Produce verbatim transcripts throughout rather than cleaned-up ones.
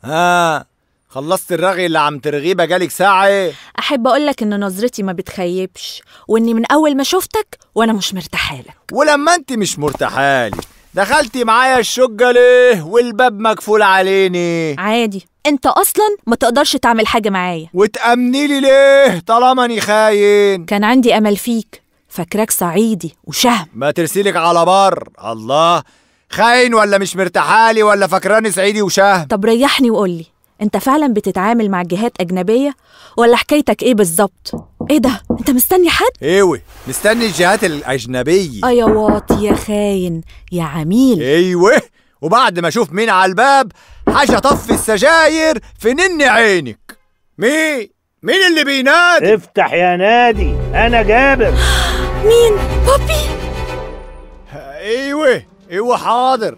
ها خلصت الرغي اللي عم ترغيه بقالك ساعة؟ أحب أقولك إن نظرتي ما بتخيبش، وإني من أول ما شفتك وأنا مش مرتاحالك. ولما أنت مش مرتاحالي دخلتي معايا الشقة ليه والباب مقفول عليني؟ عادي، أنت أصلا ما تقدرش تعمل حاجة معايا. وتأمني لي ليه طالما أني خاين؟ كان عندي أمل فيك، فاكراك صعيدي وشهم. ما ترسيلك على بر. الله، خاين ولا مش مرتاحالي ولا فاكراني صعيدي وشهم؟ طب ريحني وقولي، انت فعلا بتتعامل مع جهات اجنبيه ولا حكايتك ايه بالظبط؟ ايه ده، انت مستني حد؟ ايوه مستني الجهات الاجنبيه. اه يا واطي يا خاين يا عميل. ايوه، وبعد ما اشوف مين على الباب حاجه طفي السجاير في نن عينك. مين مين اللي بينادي؟ افتح يا نادي، انا جابر. مين؟ بابي؟ ايوه ايوه حاضر.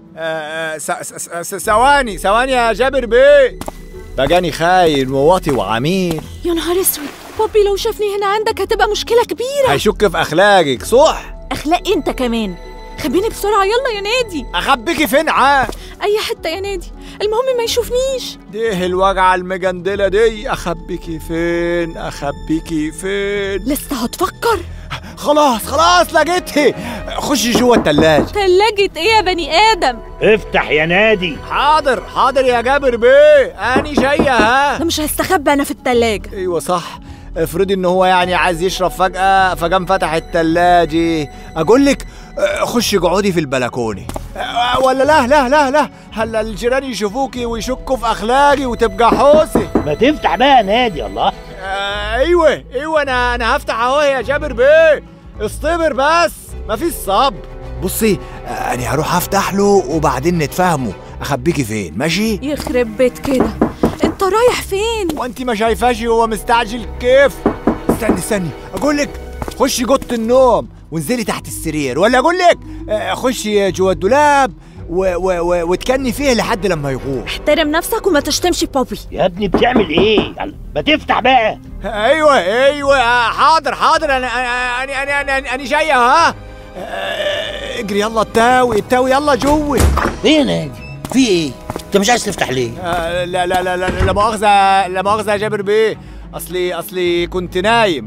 ثواني ثواني يا جابر بيه، بقاني خاين وواطي وعميل. يا نهار اسود، بابي لو شافني هنا عندك هتبقى مشكله كبيره. هيشك في اخلاقك صح؟ اخلاقي انت كمان. خبيني بسرعه يلا يا نادي. اخبيكي فين عاد؟ اي حته يا نادي، المهم ما يشوفنيش. ديه الوجعه المجندله دي، اخبيكي فين اخبيكي فين؟ لسه هتفكر؟ خلاص خلاص لقيتها، خشي جوه التلاجة. تلاجة ايه يا بني ادم؟ افتح يا نادي. حاضر حاضر يا جابر بيه، اني جايه. ها انا مش هستخبى انا في التلاجة. ايوه صح، افرضي ان هو يعني عايز يشرب فجأة فقام فتح التلاجة. اقول لك خشي اقعدي في البلكونة. ولا لا لا لا لا، هلا الجيران يشوفوكي ويشكوا في اخلاقي وتبقى حوسه. ما تفتح بقى يا نادي. الله. آه ايوه ايوه، انا انا هفتح اهو يا جابر بيه، اصطبر بس مفيش صبر. بصي انا هروح افتح له وبعدين نتفاهموا. اخبيكي فين ماشي؟ يخرب بيت كده، انت رايح فين؟ وانت ما شايفاش هو مستعجل كيف؟ استني استني اقول لك، خشي جوه النوم وانزلي تحت السرير، ولا اقول لك خشي جوه الدولاب و و و وتكني فيه لحد لما يغور. احترم نفسك وما تشتمش بابي. يا ابني بتعمل ايه؟ ما تفتح بقى. ايوه ايوه حاضر حاضر، انا انا انا انا انا جايه. ها اجري يلا، التاوي التاوي يلا جوه. ايه يا نادي في ايه؟ انت مش عايز تفتح ليه؟ آه لا لا لا لا لا مؤاخذه لا مؤاخذه يا جابر بيه، اصلي اصلي كنت نايم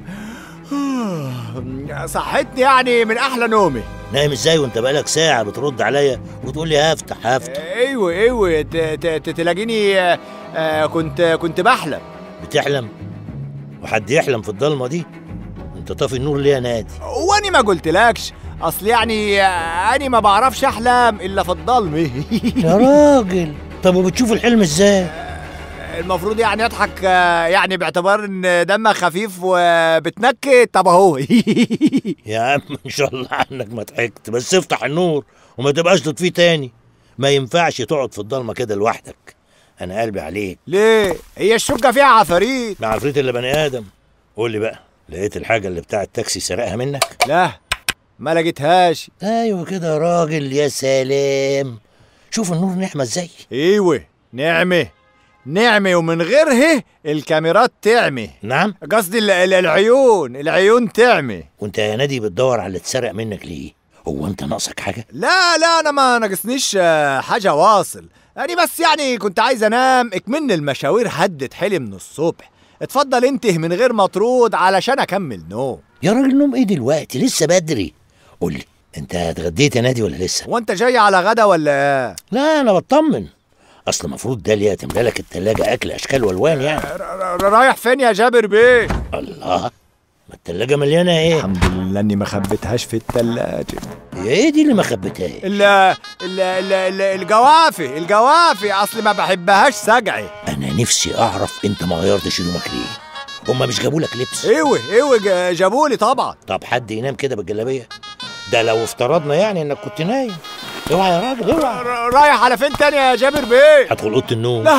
صحتني يعني من احلى نومي. نايم ازاي وانت بقالك ساعه بترد عليا وتقول لي هفتح هفتح؟ ايوه ايوه تلاقيني آه كنت كنت بحلم. بتحلم؟ وحد يحلم في الضلمه دي؟ انت طافي النور ليه يا نادي؟ واني ما قلتلكش، اصل يعني اني ما بعرفش احلم الا في الضلمه. يا راجل، طب وبتشوف الحلم ازاي؟ المفروض يعني اضحك يعني باعتبار ان دمك خفيف وبتنكت. طب اهو. يا عم ان شاء الله عنك ما ضحكت، بس افتح النور وما تبقاش تطفيه تاني. ما ينفعش تقعد في الضلمه كده لوحدك، انا قلبي عليك. ليه؟ هي الشقه فيها عفاريت؟ مع عفريت الا بني ادم. قول لي بقى، لقيت الحاجه اللي بتاع التاكسي سرقها منك؟ لا ما لقيتهاش. ايوه كده يا راجل، يا سلام. شوف النور نعمه ازاي. ايوه نعمه نعمه، ومن غيرها الكاميرات تعمي. نعم قصدي العيون العيون تعمي. وانت يا نادي بتدور على اللي اتسرق منك ليه؟ هو انت ناقصك حاجه؟ لا لا انا ما ناقصنيش حاجه واصل، يعني بس يعني كنت عايز انام اكمن المشاوير هدت حلي من الصبح. اتفضل انته من غير ما ترود علشان اكمل نوم. يا راجل نوم ايه دلوقتي؟ لسه بدري. قول لي انت اتغديت يا نادي ولا لسه؟ وانت جاي على غدا ولا ايه؟ لا انا بطمن، اصل المفروض داليا تملى لك التلاجة اكل اشكال والوان يعني. رايح فين يا جابر بيه؟ الله، ما التلاجة مليانه ايه؟ الحمد لله اني ما خبيتهاش في التلاجة. ايه دي اللي ما خبيتهاش؟ ال ال ال الجوافي الجوافي اصل ما بحبهاش سجعي. انا نفسي اعرف انت ما غيرتش هدومك ليه؟ هما مش جابوا لك لبس؟ ايوه ايوه جابوا لي طبعا. طب حد ينام كده بالجلابيه؟ ده لو افترضنا يعني انك كنت نايم. اوعى يا راجل اوعى. رايح على فين تاني يا جابر بيه؟ هدخل اوضه النوم. لا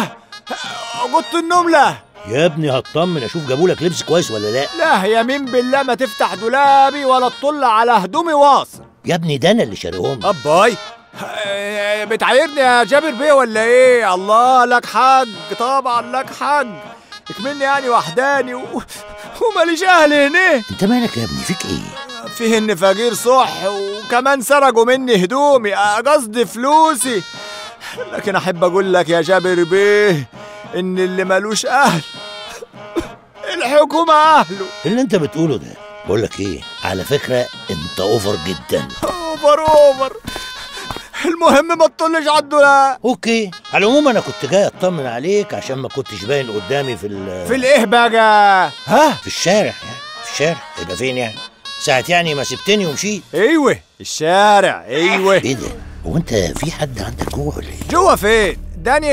اوضه النوم لا يا ابني، هطمن اشوف جابوا لك لبس كويس ولا لا. لا يمين بالله ما تفتح دولابي ولا تطل على هدومي واصل. يا ابني ده انا اللي شاريهم. اباي بتعايرني يا جابر بيه ولا ايه؟ الله لك حق، طبعا لك حق، اكملني يعني وحداني و... وماليش اهل هنا. انت مالك يا ابني؟ فيك ايه؟ فيه ان فقير صح وكمان سرقوا مني هدومي، قصدي فلوسي. لكن احب اقول لك يا جابر بيه ان اللي مالوش اهل الحكومه اهله. اللي انت بتقوله ده بقول لك ايه، على فكره انت اوفر جدا. اوفر اوفر. المهم ما تطلش على الدولاب. اوكي، على العموم انا كنت جاي اطمن عليك عشان ما كنتش باين قدامي في ال في الايه بقى؟ ها؟ في الشارع يعني. في الشارع يبقى فين يعني؟ ساعة يعني ما سبتني ومشيت. ايوه الشارع. ايوه. ايه ده؟ هو انت في حد عندك جوه ولا ايه؟ جوه فين؟ داني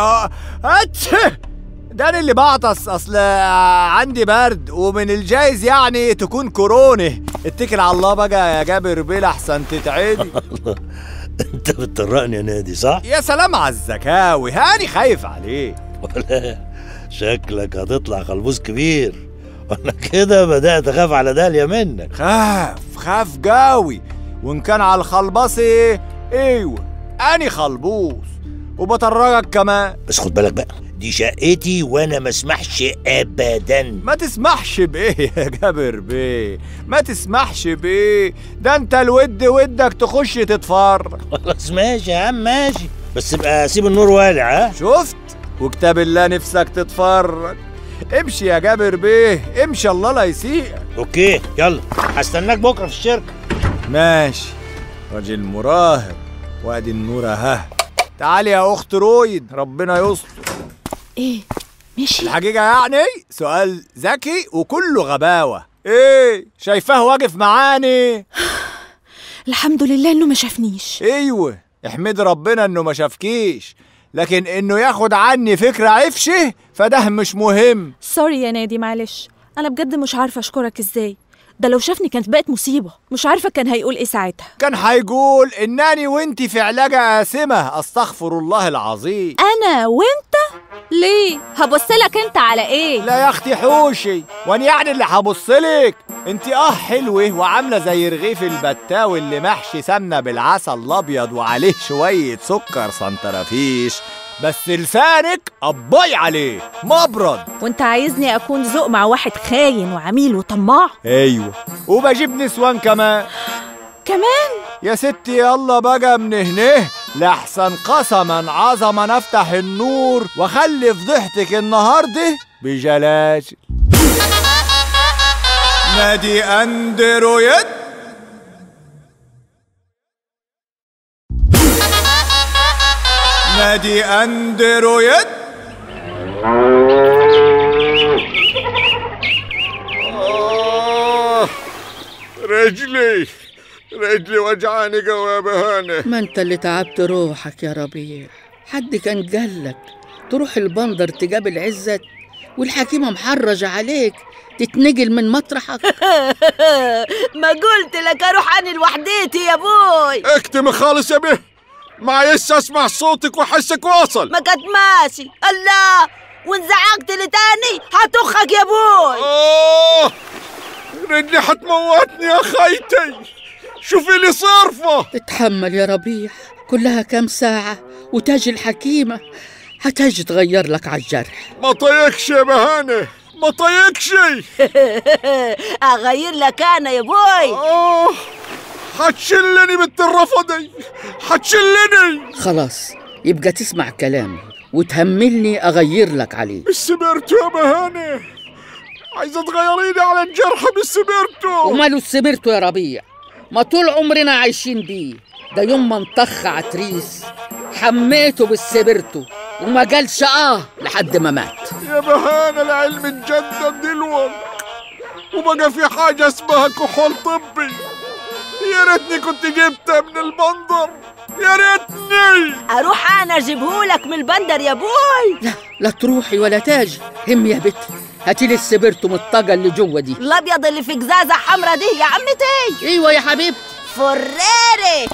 اتش داني اللي بعطس. اصل عندي برد ومن الجايز يعني تكون كورونا. اتكل على الله بقى يا جابر بيه احسن تتعدي. الله، انت بتطرقني يا نادي صح؟ يا سلام على الزكاوي، هاني خايف عليك. ولا شكلك هتطلع خلبوز كبير، وانا كده بدأت اخاف على داليا منك. خاف خاف قوي. وان كان على الخلبصي ايوه اني خلبوص وبطرقك كمان. بس خد بالك بقى، دي شقتي وانا ما اسمحش ابدا. ما تسمحش بايه يا جابر بيه؟ ما تسمحش بايه؟ ده انت الود ودك تخش تتفرج. خلاص ماشي يا عم ماشي، بس ابقى سيب النور والع. ها شفت؟ وكتاب الله نفسك تتفرج. امشي يا جابر بيه امشي، الله لا يسيئك. اوكي يلا، هستناك بكره في الشركه. ماشي راجل مراهق. وادي النور اهي. تعالي يا اخت رويد ربنا يستر. ايه مشي؟ الحقيقة يعني سؤال ذكي وكله غباوة. ايه شايفاه واقف معاني؟ الحمد لله انه ما شافنيش. ايوه احمد ربنا انه ما شافكيش، لكن انه ياخد عني فكرة عفشة فده مش مهم. سوري يا نادي معلش، انا بجد مش عارفه اشكرك ازاي. ده لو شافني كانت بقت مصيبه، مش عارفه كان هيقول ايه ساعتها. كان هيقول انني وانتي في علاجة قاسمة. استغفر الله العظيم. انا وانت؟ ليه؟ هبصلك انت على ايه؟ لا يا اختي حوشي، وان يعني اللي هبصلك؟ انتي اه حلوة وعاملة زي رغيف البتاوي اللي محشي سمنة بالعسل الابيض وعليه شوية سكر سنترافيش، بس لسانك قباي عليه مبرد. وانت عايزني اكون ذوق مع واحد خاين وعميل وطماع؟ ايوه وبجيب نسوان كمان. كمان؟ يا ستي يلا بقى من هنا لحسن قسما عظما نفتح النور واخلي فضيحتك النهارده بجلاجل. نادي اندرويد. نادي اندرويد. آه رجلي رجلي وجعاني قوي يا بهانة. ما انت اللي تعبت روحك يا ربيع. حد كان قالك تروح البندر تقابل عزت والحكيمة محرجة عليك تتنقل من مطرحك؟ ما قلت لك اروح انا لوحديتي يا بوي. اكتم خالص يا به، معيش اسمع صوتك وحسك واصل. ما كانت ماشي. الله، وانزعقت لتاني هتخك يا بوي. آه رجلي حتموتني يا خيتي، شوفي لي صرفة. اتحمل يا ربيع، كلها كام ساعة وتاج الحكيمة هتاجي تغير لك على الجرح. ما طيقش يا بهانة ما طيقش. اغير لك انا يا بوي. آه حتشلني بنت الرفضي، حتشلني. خلاص يبقى تسمع كلامي وتهملني أغير لك عليه. السبرتو يا بهانة، عايزة تغيريني على الجرح بالسبرتو. وماله السبرتو يا ربيع؟ ما طول عمرنا عايشين بيه. ده يوم ما انطخ عتريس حميته بالسبرتو وما قالش اه لحد ما مات. يا بهانة العلم اتجدد دلوقتي وبقى في حاجة اسمها كحول طبي. يا ريتني كنت جبتها من البندر، يا ريتني. اروح انا اجيبهولك من البندر يا بوي. لا لا تروحي ولا تاجي. هم يا بت هاتيلي السبرتو من الطاقة اللي جوه دي. الابيض اللي في قزازة حمرا دي يا عمتي. ايوه يا حبيبتي. فراري.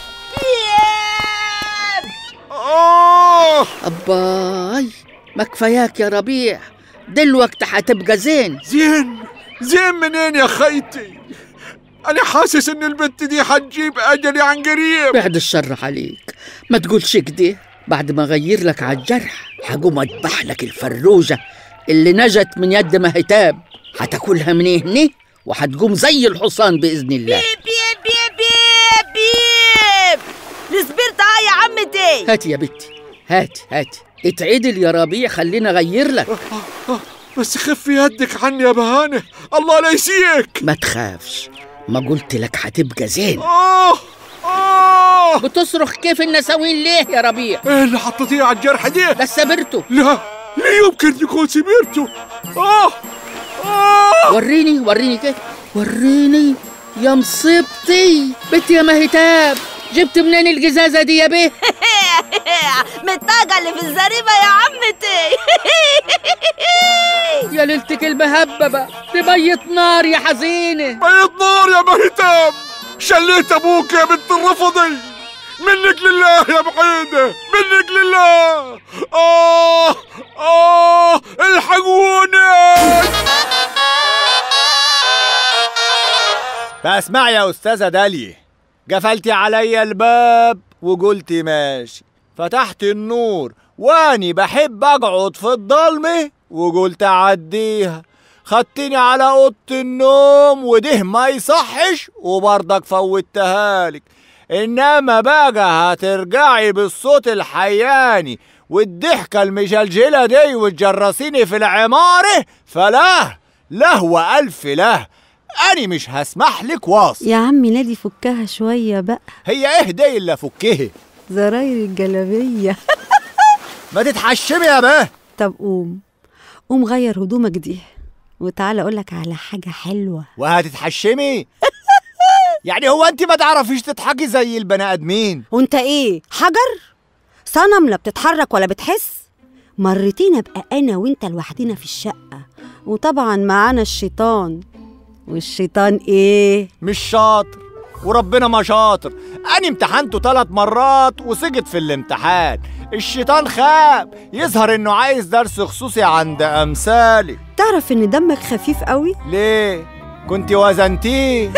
آه أباي ما كفاياك يا ربيع، دلوقتي هتبقى زين. زين زين منين يا خيتي؟ أنا حاسس إن البنت دي حتجيب أجلي عن قريب. بعد الشر عليك، ما تقولش كده. بعد ما أغير لك على الجرح هقوم أذبح لك الفروجة اللي نجت من يد مهتاب. هتاكلها من هنا وهتقوم زي الحصان بإذن الله. بيب بيب بيب بيب بيب. السبرت ها يا عمتي. هاتي يا بنتي هات هات اتعدل يا ربيع، خلينا اغير لك. بس خفي يدك عني يا بهانه، الله لا يسيك. ما تخافش، ما قلت لك هتبقى زين. آه آه بتصرخ كيف النساوين ليه يا ربيع؟ إيه اللي حطيتيه على الجرح دي؟ ده سبرته. لا لا يمكن يكون سبيرته. آه آه وريني وريني كده، وريني يا مصيبتي. بنت يا مهتاب، جبت منين الجزازة دي يا بيه؟ من الطاقة اللي في الزريبة يا عمتي. يا ليلتك المهببة، دي مية نار يا حزينة. مية نار يا مهتاب، شليت أبوك يا بنت الرفضي. منك لله يا بعيدة، منك لله. آه آه الحقوني. فاسمعي يا أستاذة داليا، قفلتي عليا الباب وقلتي ماشي، فتحت النور واني بحب اقعد في الضلمه وقلت اعديها، خدتني على اوضه النوم وده ما يصحش وبرضك فوتها لك، انما بقى هترجعي بالصوت الحياني والضحكه المجلجله دي وتجرسيني في العماره، فلا لا والف لا، أنا مش هسمح لك واصل. يا عمي نادي فكها شوية بقى. هي إيه دي اللي فكها؟ زراير الجلابية. ما تتحشمي يا باه. طب قوم قوم غير هدومك دي وتعالى أقولك على حاجة حلوة. وهتتحشمي؟ يعني هو أنت ما تعرفيش تضحكي زي البني آدمين؟ وأنت إيه حجر؟ صنم لا بتتحرك ولا بتحس؟ مرتين أبقى أنا وأنت لوحدنا في الشقة، وطبعا معانا الشيطان، والشيطان ايه؟ مش شاطر وربنا ما شاطر، أنا امتحنته ثلاث مرات وسقط في الامتحان، الشيطان خاب يظهر إنه عايز درس خصوصي عند أمثالي. تعرف إن دمك خفيف قوي؟ ليه؟ كنت وزنتيه؟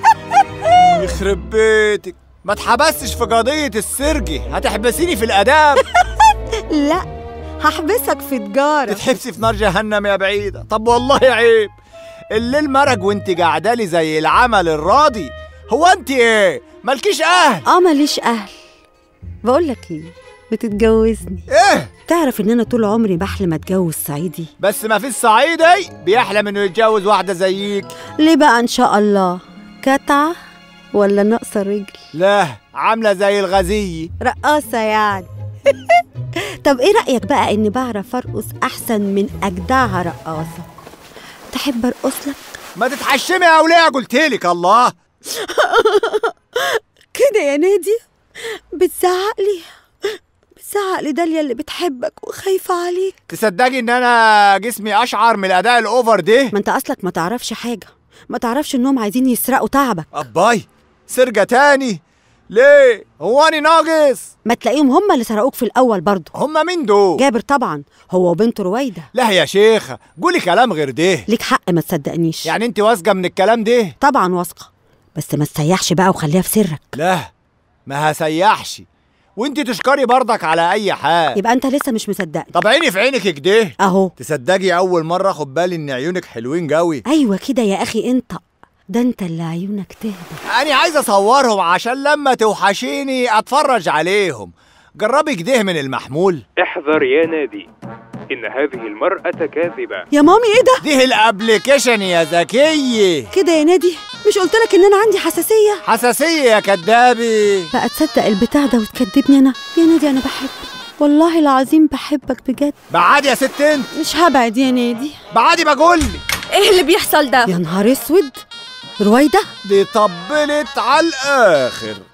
يخرب بيتك، ما اتحبستش في قضية السرجي، هتحبسيني في الآداب. لا هحبسك في تجارة. تتحبسي في نار جهنم يا بعيدة. طب والله عيب، الليل مرج وانت قاعدالي زي العمل الراضي. هو انت ايه مالكيش اهل؟ اه ماليش اهل. بقولك ايه، بتتجوزني؟ ايه؟ تعرف ان انا طول عمري بحلم اتجوز صعيدي، بس ما في الصعيدي بيحلم انه يتجوز واحدة زيك. ليه بقى ان شاء الله؟ كتعة ولا ناقصة رجل؟ لا عاملة زي الغزية، رقاصة يعني. طب ايه رأيك بقى اني بعرف ارقص احسن من اجدعها رقاصة؟ تحب ارقص لك؟ ما تتحشمي يا وليه، قلتلك الله. كده يا نادي بتزعق لي، بتزعق لي داليا اللي بتحبك وخايفة عليك. تصدقي ان انا جسمي اشعر من الاداء الاوفر ده؟ ما انت اصلك ما تعرفش حاجة، ما تعرفش انهم عايزين يسرقوا تعبك. اباي سرقة تاني؟ ليه؟ هو أنا ناقص؟ ما تلاقيهم هم اللي سرقوك في الأول برضه. هم مين دول؟ جابر طبعا، هو وبنته رويدة. لا يا شيخة قولي كلام غير ده. ليك حق ما تصدقنيش. يعني أنت واثقة من الكلام ده؟ طبعا واثقة، بس ما تسيحش بقى وخليها في سرك. لا ما هسيحش، وأنت تشكري برضك على أي حال. يبقى أنت لسه مش مصدقني. طب عيني في عينك كده أهو. تصدقي أول مرة أخد بالي إن عيونك حلوين جوي. أيوة كده يا أخي، أنت ده انت اللي عيونك تهدى. انا عايز اصورهم عشان لما توحشيني اتفرج عليهم. جربي كده من المحمول. احذر يا نادي، ان هذه المرأة كاذبة. يا مامي ايه ده؟ دي الابليكيشن يا ذكية. كده يا نادي، مش قلتلك ان انا عندي حساسية؟ حساسية يا كدابي. بقى تصدق البتاع ده وتكدبني انا؟ يا نادي انا بحبك والله العظيم، بحبك بجد. بعدي يا ست انت. مش هبعد يا نادي. بعدي بقولك. ايه اللي بيحصل ده؟ يا نهار اسود، رويدة دي طبلت على الاخر.